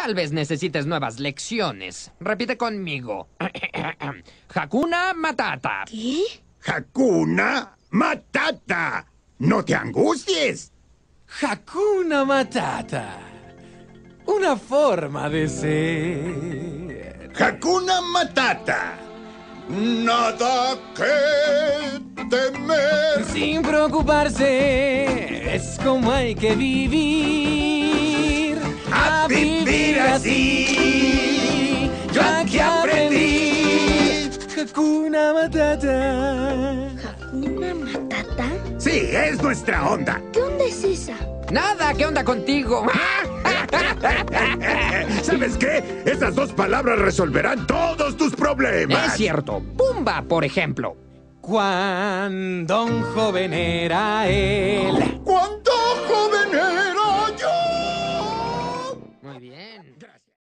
Tal vez necesites nuevas lecciones. Repite conmigo. Hakuna Matata. ¿Qué? Hakuna Matata. No te angusties. Hakuna Matata. Una forma de ser. Hakuna Matata. Nada que temer. Sin preocuparse, es como hay que vivir. A vivir así. Yo aquí aprendí. Hakuna Matata. ¿Hakuna Matata? Sí, es nuestra onda. ¿Qué onda es esa? Nada, ¿qué onda contigo? ¿Sabes qué? Esas dos palabras resolverán todos tus problemas. Es cierto. Pumba, por ejemplo. Cuando un joven era él. ¿Cuánto joven